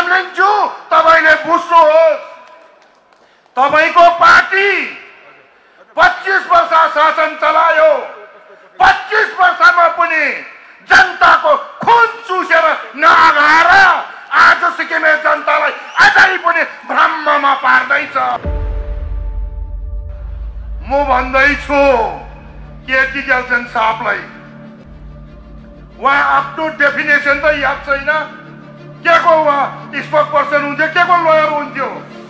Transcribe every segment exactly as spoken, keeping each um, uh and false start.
चामलिङज्यू तपाईले बुझ्नुहोस्, तपाईको पार्टी पच्चीस वर्ष शासन चलायो। पच्चीस वर्षमा पनि जनताको खुन चुसेर नआगाएर आज सिक्किमे जनतालाई अझै पनि भ्रममा पार्दैछ। म भन्दैछु केटी ग्याल्छन् साहबलाई, उहाँ आफ्नो डेफिनेसन त याद छैन, के को उहाँ स्पोक पर्सन हुन्थ्यो, के को लयर हुन्थ्यो।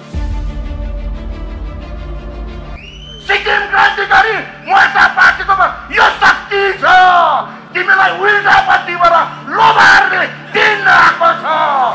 सिक्किम क्रान्तिकारी मोर्चा पार्टीको यो शक्ति छ, तिमीलाई उल्टापट्टिबाट लोभार्ने दिन आएको छ।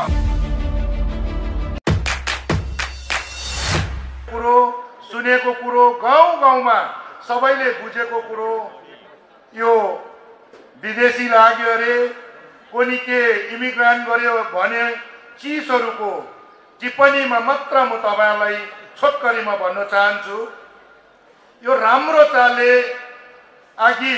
कुरो सुनेको कुरो, गाउँ गाउँमा सबैले बुझेको कुरो, यो विदेशी लाग्यो अरे, कोनी के इमिग्रान्ट गर्यो भने चिजहरूको टिप्पणीमा मात्र म तपाईहरुलाई छोटकरीमा भन्न चाहन्छु। यो राम्रो चालले अघि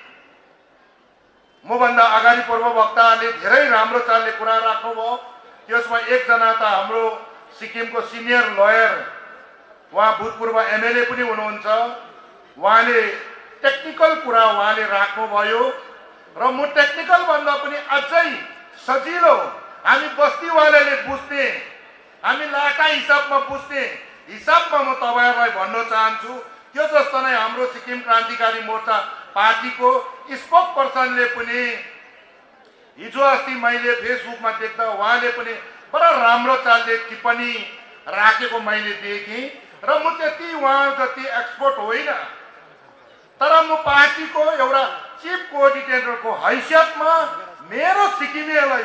म भन्दा अगाडि पूर्व वक्ताले धेरै राम्रो चालले कुरा राख्नुभयो। त्यसमा एकजना त हाम्रो सिक्किमको सिनियर लयर, उहाँ भूतपूर्व एमएलए पनि हुनुहुन्छ, उहाँले टेक्निकल कुरा उहाँले राख्नुभयो र म टेक्निकल भन्दा पनि अझै सजिलो हामी बस्तीवालाले बुझ्ने, हामी लाटा हिसाबमा बुझ्ने हिसाबमा म तपाईहरुलाई भन्न चाहन्छु। त्यो जस्तो नै हाम्रो सिक्किम क्रान्तिकारी मोर्चा पार्टीको स्पोक पर्सनले पनि हिजो अस्ति मैले फेसबुकमा देख्दा उहाँले पनि बडा राम्रो चालले टिप्पणी राखेको मैले देखेँ र म त्यति उहाँ जति एक्सपर्ट होइन, तर म पार्टीको एउटा चिफ कोअर्डिनेटरको हैसियतमा मेरो सिक्किमेलाई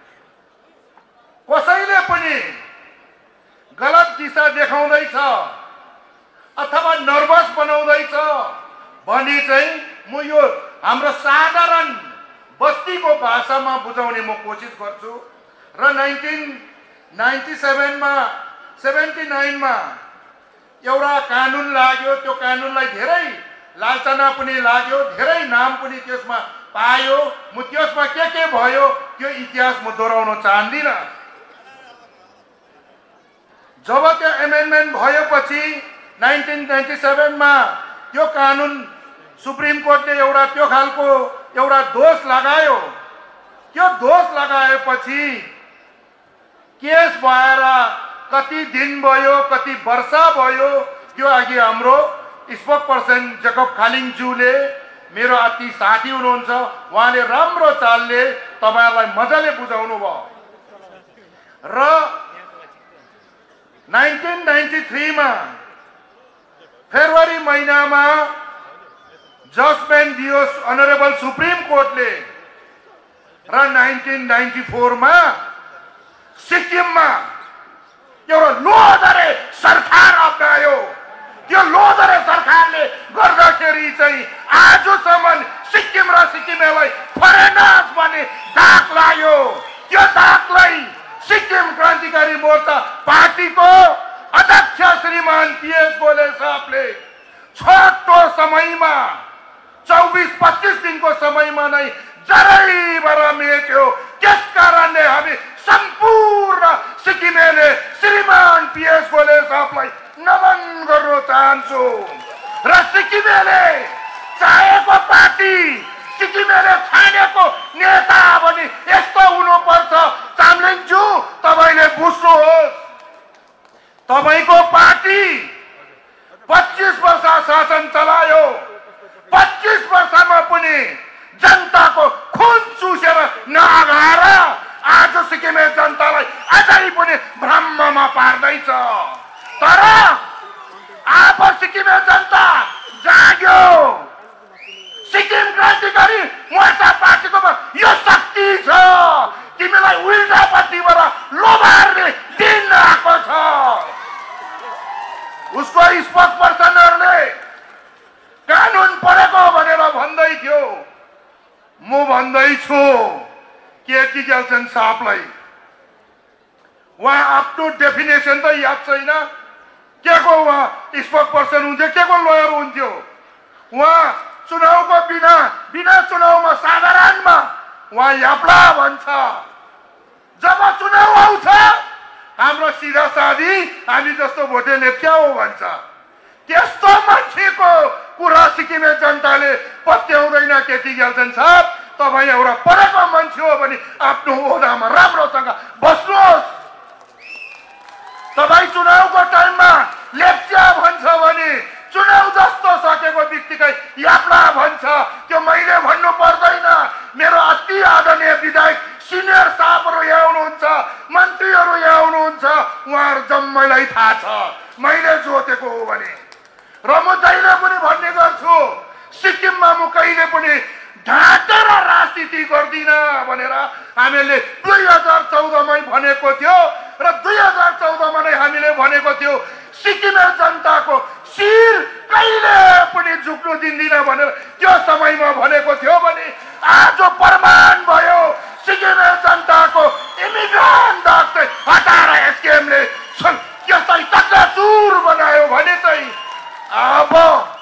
कसैले पनि गलत दिशा देखाउँदैछ अथवा नर्भस बनाउँदैछ भने चाहिँ म यो हाम्रो साधारण बस्तीको भाषामा बुझाउने म कोसिस गर्छु। र नाइन्टिन नाइन्टी सेभेन मा सेभेन्टी नाइन मा एउटा कानुन लाग्यो, त्यो कानुनलाई धेरै लालचना पनि लाग्यो, धेरै नाम पनि त्यसमा पायो। म त्यसमा के के भयो त्यो इतिहास म दोहोऱ्याउन चाहदिन। जब त्यो एमेन्डमेन्ट भएपछि नाइन्टिन नाइन्टी सेभेन मा त्यो कानुन सुप्रिम कोर्टले एउटा त्यो खालको एउटा दोष लगायो। त्यो दोष लगाएपछि केस भएर कति दिन भयो, कति वर्ष भयो, त्यो अघि हाम्रो स्पोक पर्सन जेकब खालिङज्यूले, मेरो अति साथी हुनुहुन्छ, उहाँले राम्रो चालले तपाईहरुलाई मजाले बुझाउनु भयो। र नाइन्टिन नाइन्टी थ्री मा फेब्रुअरी महिनामा जजमेन्ट दियो अनरेबल सुप्रिम कोर्टले र नाइन्टिन नाइन्टी फोर मा सिक्किममा एउटा लोधरे सरकार अप्नायो। त्यो लोधरे सरकारले गर्दाखेरि चाहिँ आजसम्म सिक्किम र सिक्किमेलाई फरेनर्स भन्ने दाग लाग्यो। त्यो दागलाई सिक्किम क्रान्तिकारी मोर्चा पार्टीको अध्यक्ष श्रीमान पीएस गोले साहबले छोटो समयमा चौबीस पच्चीस दिनको समयमा नै जरैबाट मेट्यो। त्यस कारणले हामी सम्पूर्ण सिक्किमेले श्रीमान पीएस गोले साहबलाई नमन गर्न चाहन्छु। र सिक्किमेले चाहेको पार्टी, सिक्किमेले छानेको नेता पनि यस्तो हुनुपर्छ। चामलिङज्यू तपाईले बुझ्नुहोस्, तपाईको पार्टी पच्चीस वर्ष शासन चलायो। पच्चीस वर्षमा पनि जनताको खुन चुसेर नआगाएर आज सिक्किमे जनतालाई अझै पनि भ्रममा पार्दैछ। तर अब सिक्किमे जनता जाग्यो। सिक्किम क्रान्तिकारी मोर्चा पार्टीको यो शक्ति छ, तिमीलाई उल्टापट्टिबाट लोभार्ने दिन आएको छ। उसको स्पोक पर्सनहरुले कानुन पढेको भनेर भन्दै थियो। म भन्दैछु केटी ग्याल्छन् साहबलाई, उहाँ आफ्नो डेफिनेसन त याद छैन, के को उहाँ स्पोक पर्सन हुन्थ्यो, के को लयर हुन्थ्यो। उहाँ चुनावको बिना बिना चुनावमा साधारणमा उहाँ याप्ला भन्छ। जब चुनाव आउँछ सिधा साधी हामी जस्तो भोटेले क्या हो भन्छ। त्यस्तो मान्छेको कुरा सिक्किमे जनताले पत्याउँदैन। केटी ग्याल्छन् साहब, तपाईँ एउटा पढेको मान्छे हो भने आफ्नो ओहदामा राम्रोसँग बस्नुहोस्। तपाईँ चुनावको टाइममा लेप्चा भन्छ भने चुनाव जस्तो सकेको बित्तिकै याप्ला भन्छ, त्यो मैले भन्नु पर्दैन। मेरो अति आदरणीय विधायक सिनियर साहबहरू यहाँ हुनुहुन्छ, मन्त्रीहरू यहाँ हुनुहुन्छ, उहाँहरू जम्मैलाई थाहा छ मैले जोतेको हो भने। र म जहिले पनि भन्ने गर्छु, सिक्किममा म कहिले पनि ढाँटेर राजनीति गर्दिनँ भनेर हामीले दुई हजार चौधमै भनेको थियो र दुई हजार चौधमा नै हामीले भनेको थियो सिक्किमे जनताको शिर कहिले पनि झुक्नु दिँदिन भनेर त्यो समयमा भनेको थियो भने आज प्रमाण भयो। सिक्किमे जनताको इमिग्रेन्ट दाग चाहिँ हटाएर एसकेएमले यसलाई चक्काचुर बनायो भने चाहिँ अब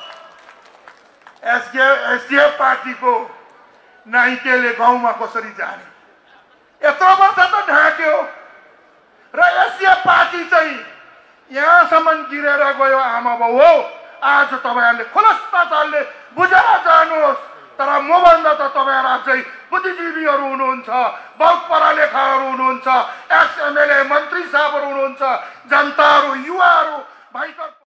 एसडिएफ पार्टीको नाइकेले गाउँमा कसरी जाने? यत्रो वर्ष त ढाँट्यो र एसडिएफ पार्टी चाहिँ यहाँसम्म गिरेर गयो। आमा बाउ हो, आज तपाईँहरूले खुलस्ताचारले बुझेर जानुहोस्। तर मभन्दा त तपाईँहरू अझै बुद्धिजीवीहरू हुनुहुन्छ, बहुत पढालेखाहरू हुनुहुन्छ, एक्स एमएलए मन्त्री साहबहरू हुनुहुन्छ, जनताहरू, युवाहरू भाइ